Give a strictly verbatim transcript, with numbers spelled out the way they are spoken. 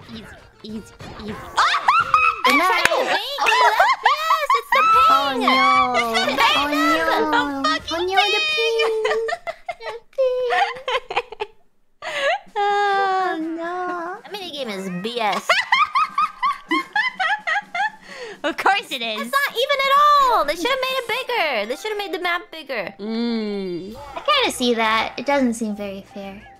Easy, easy, easy. Good night. Yes, it's the ping. Oh no! It's the Oh ping. no! The fucking Oh no! The ping! Oh no! That minigame is B S. Of course it is. It's not even at all. They should have made it bigger. They should have made the map bigger. Mm. I kind of see that. It doesn't seem very fair.